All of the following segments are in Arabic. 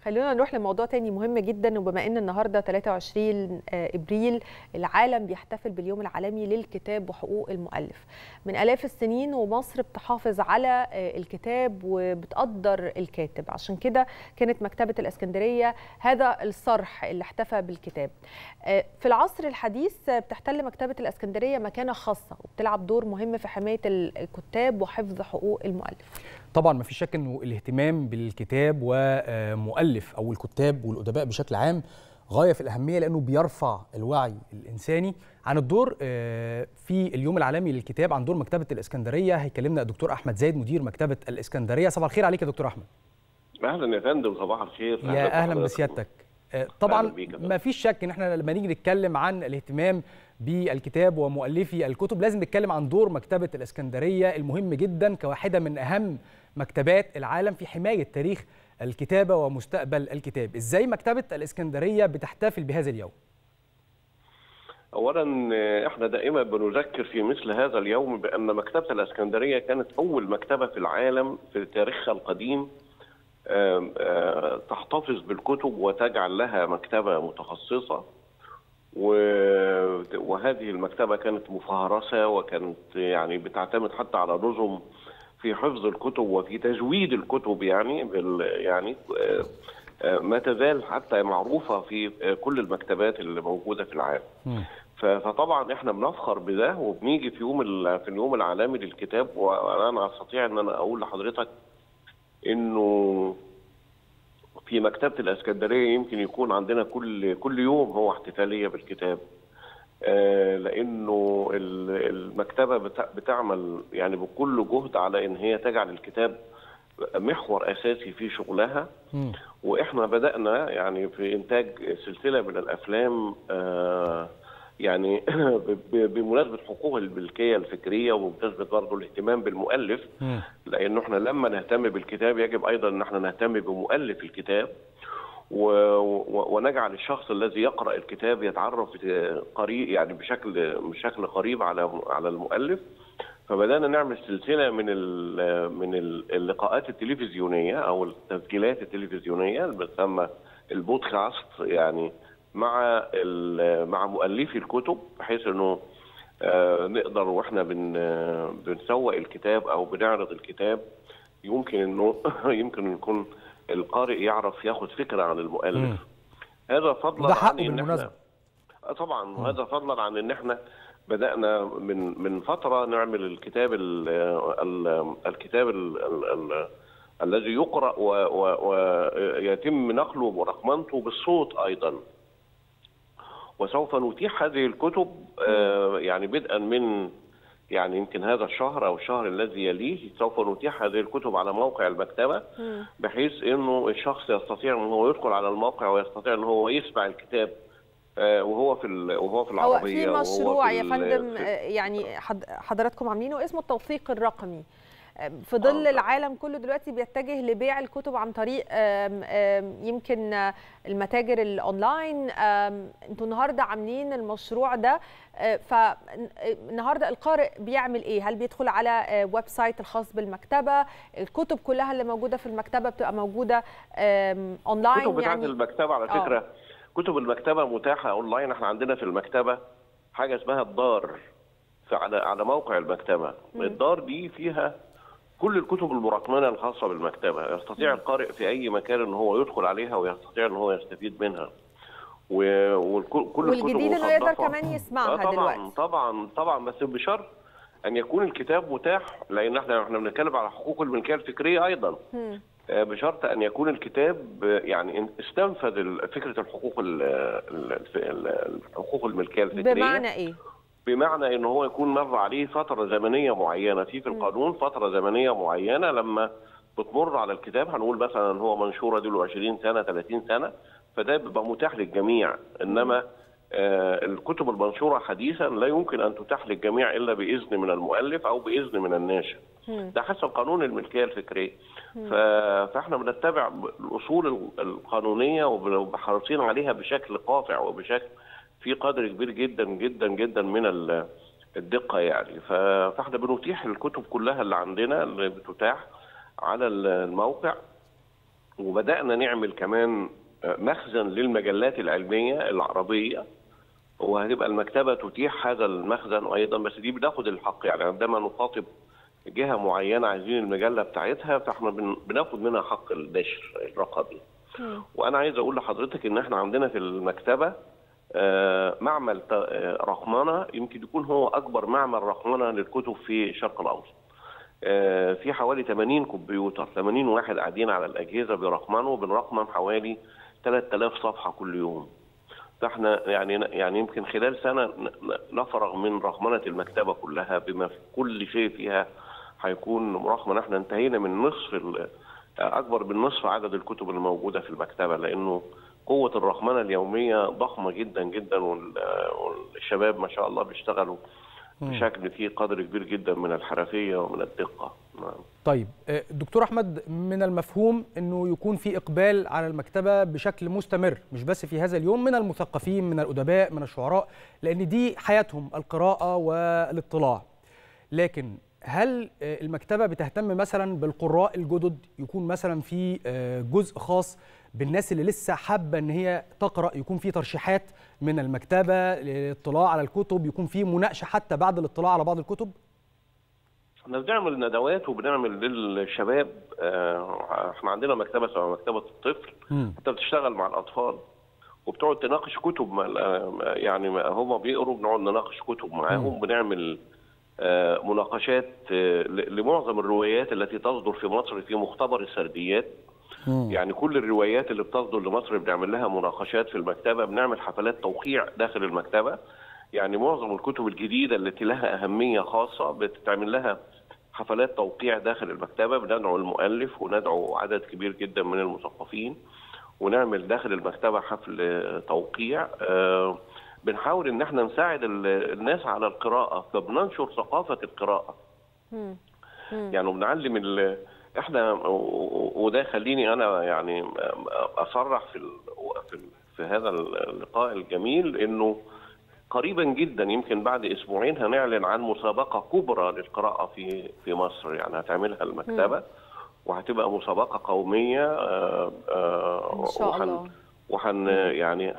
خلونا نروح لموضوع تاني مهم جدا، وبما ان النهارده 23 ابريل العالم بيحتفل باليوم العالمي للكتاب وحقوق المؤلف. من آلاف السنين ومصر بتحافظ على الكتاب وبتقدر الكاتب، عشان كده كانت مكتبة الإسكندرية هذا الصرح اللي احتفى بالكتاب. في العصر الحديث بتحتل مكتبة الإسكندرية مكانة خاصة وبتلعب دور مهم في حماية الكتاب وحفظ حقوق المؤلف. طبعا ما في شك انه الاهتمام بالكتاب ومؤلف او الكتاب والادباء بشكل عام غايه في الاهميه، لانه بيرفع الوعي الانساني. عن الدور في اليوم العالمي للكتاب، عن دور مكتبه الاسكندريه هيكلمنا الدكتور احمد زايد مدير مكتبه الاسكندريه. صباح الخير عليك يا دكتور احمد. اهلا يا فندم، صباح الخير. يا اهلا بسيادتك. طبعا ما فيش شك ان احنا لما نيجي نتكلم عن الاهتمام بالكتاب ومؤلفي الكتب لازم نتكلم عن دور مكتبه الاسكندريه المهم جدا كواحده من اهم مكتبات العالم في حمايه تاريخ الكتابه ومستقبل الكتاب. ازاي مكتبه الاسكندريه بتحتفل بهذا اليوم؟ اولا احنا دائما بنذكر في مثل هذا اليوم بان مكتبه الاسكندريه كانت اول مكتبه في العالم في تاريخها القديم تحتفظ بالكتب وتجعل لها مكتبه متخصصه، وهذه المكتبه كانت مفهرسه وكانت يعني بتعتمد حتى على نظم في حفظ الكتب وفي تجويد الكتب، يعني ما تزال حتى معروفه في كل المكتبات اللي موجوده في العالم. فطبعا احنا بنفخر بده، وبنيجي في اليوم العالمي للكتاب، وانا استطيع ان انا اقول لحضرتك انه في مكتبه الاسكندريه يمكن يكون عندنا كل يوم هو احتفاليه بالكتاب، لانه المكتبه بتعمل يعني بكل جهد على ان هي تجعل الكتاب محور اساسي في شغلها. واحنا بدانا يعني في انتاج سلسله من الافلام يعني بمناسبه حقوق الملكيه الفكريه وبمناسبه برضه الاهتمام بالمؤلف، لانه احنا لما نهتم بالكتاب يجب ايضا ان احنا نهتم بمؤلف الكتاب ونجعل الشخص الذي يقرأ الكتاب يتعرف قريب يعني بشكل قريب على المؤلف. فبدأنا نعمل سلسلة من اللقاءات التلفزيونية أو التسجيلات التلفزيونية اللي بتسمى البودكاست، يعني مع مؤلفي الكتب، بحيث انه نقدر واحنا بنسوق الكتاب او بنعرض الكتاب يمكن يكون القارئ يعرف ياخد فكره عن المؤلف. هذا فضلا عن ان احنا طبعا هذا فضلا عن ان احنا بدانا من فتره نعمل الكتاب الذي يقرأ ويتم نقله ورقمنته بالصوت ايضا. وسوف نتيح هذه الكتب يعني بدءا من يعني يمكن هذا الشهر او الشهر الذي يليه سوف نتيح هذه الكتب على موقع المكتبه، بحيث انه الشخص يستطيع ان هو يدخل على الموقع ويستطيع ان هو يسمع الكتاب وهو في العربيه. هو في مشروع يا فندم يعني حضراتكم عاملينه اسمه التوثيق الرقمي، في ظل العالم كله دلوقتي بيتجه لبيع الكتب عن طريق يمكن المتاجر الاونلاين. انتوا النهارده عاملين المشروع ده، فالنهارده القارئ بيعمل ايه؟ هل بيدخل على ويب سايت الخاص بالمكتبه؟ الكتب كلها اللي موجوده في المكتبه بتبقى موجوده اونلاين؟ الكتب بتاعت المكتبه على فكره كتب المكتبه متاحه اونلاين. احنا عندنا في المكتبه حاجه اسمها الدار على موقع المكتبه. الدار دي فيها كل الكتب المرقمنه الخاصه بالمكتبه، يستطيع القارئ في اي مكان ان هو يدخل عليها ويستطيع ان هو يستفيد منها. والجديد انه يقدر كمان يسمعها دلوقتي. طبعا بس بشرط ان يكون الكتاب متاح، لان احنا بنتكلم على حقوق الملكيه الفكريه ايضا. بشرط ان يكون الكتاب يعني استنفذ فكره الحقوق الملكيه الفكريه. بمعنى ايه؟ بمعنى ان هو يكون مر عليه فتره زمنيه معينه في القانون، فتره زمنيه معينه لما بتمر على الكتاب، هنقول مثلا هو منشور له 20 سنه 30 سنه، فده بيبقى متاح للجميع. انما الكتب المنشوره حديثا لا يمكن ان تتاح للجميع الا باذن من المؤلف او باذن من الناشر. ده حسب قانون الملكيه الفكريه. فاحنا بنتبع الاصول القانونيه وحريصين عليها بشكل قاطع وبشكل في قدر كبير جدا جدا جدا من الدقه يعني. فاحنا بنتيح الكتب كلها اللي عندنا اللي بتتاح على الموقع، وبدانا نعمل كمان مخزن للمجلات العلميه العربيه، وهتبقى المكتبه تتيح هذا المخزن ايضا، بس دي بناخد الحق. يعني عندما نخاطب جهه معينه عايزين المجله بتاعتها، فاحنا بناخد منها حق النشر الرقمي. وانا عايز اقول لحضرتك ان احنا عندنا في المكتبه معمل رقمنه، يمكن يكون هو اكبر معمل رقمنه للكتب في الشرق الاوسط. في حوالي 80 كمبيوتر، 80 واحد قاعدين على الاجهزه بيرقمنوا، وبنرقم حوالي 3000 صفحه كل يوم. فاحنا يعني يمكن خلال سنه نفرغ من رقمنه المكتبه كلها، بما في كل شيء فيها هيكون مرقمن. احنا انتهينا من اكبر من نصف عدد الكتب اللي موجوده في المكتبه، لانه قوه الرقمنه اليوميه ضخمه جدا جدا، والشباب ما شاء الله بيشتغلوا بشكل فيه قدر كبير جدا من الحرفيه ومن الدقه. طيب دكتور احمد، من المفهوم انه يكون في اقبال على المكتبه بشكل مستمر، مش بس في هذا اليوم، من المثقفين، من الادباء، من الشعراء، لان دي حياتهم القراءه والاطلاع. لكن هل المكتبه بتهتم مثلا بالقراء الجدد، يكون مثلا في جزء خاص بالناس اللي لسه حابه ان هي تقرا، يكون في ترشيحات من المكتبه للاطلاع على الكتب، يكون في مناقشه حتى بعد الاطلاع على بعض الكتب؟ احنا بنعمل ندوات وبنعمل للشباب. احنا عندنا مكتبه اسمها مكتبه الطفل، انت بتشتغل مع الاطفال وبتقعد تناقش كتب، يعني هم بيقروا، بنقعد نناقش كتب معاهم. بنعمل مناقشات لمعظم الروايات التي تصدر في مصر في مختبر السرديات. يعني كل الروايات اللي بتصدر لمصر بنعمل لها مناقشات في المكتبه، بنعمل حفلات توقيع داخل المكتبه. يعني معظم الكتب الجديده التي لها اهميه خاصه بتتعمل لها حفلات توقيع داخل المكتبه، بندعو المؤلف وندعو عدد كبير جدا من المثقفين، ونعمل داخل المكتبه حفل توقيع. بنحاول ان احنا نساعد الناس على القراءه، فبننشر ثقافه القراءه. يعني بنعلم احنا، وده خليني انا يعني اصرح في هذا اللقاء الجميل، انه قريبا جدا يمكن بعد اسبوعين هنعلن عن مسابقه كبرى للقراءه في مصر، يعني هتعملها المكتبه، وهتبقى مسابقه قوميه ان شاء الله. يعني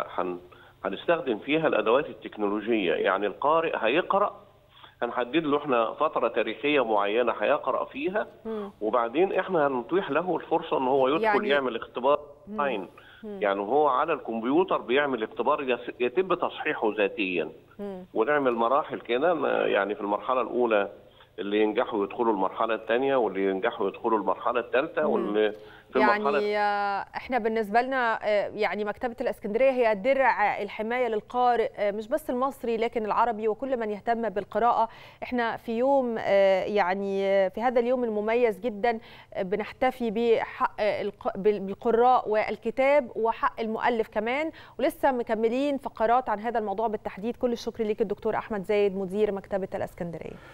هنستخدم فيها الادوات التكنولوجيه. يعني القارئ هيقرا، هنحدد له احنا فتره تاريخيه معينه هيقرا فيها، وبعدين احنا هنتيح له الفرصه ان هو يدخل يعمل اختبار اونلاين. يعني هو على الكمبيوتر بيعمل اختبار يتم تصحيحه ذاتيا، ونعمل مراحل كده. يعني في المرحله الاولى اللي ينجحوا يدخلوا المرحله الثانيه، واللي ينجحوا يدخلوا المرحله الثالثه، واللي في يعني احنا بالنسبه لنا يعني مكتبه الاسكندريه هي درع الحمايه للقارئ، مش بس المصري لكن العربي وكل من يهتم بالقراءه. احنا في يوم يعني في هذا اليوم المميز جدا بنحتفي بحق بالقراء والكتاب وحق المؤلف كمان، ولسه مكملين فقرات عن هذا الموضوع بالتحديد. كل الشكر ليك الدكتور احمد زايد، مدير مكتبه الاسكندريه.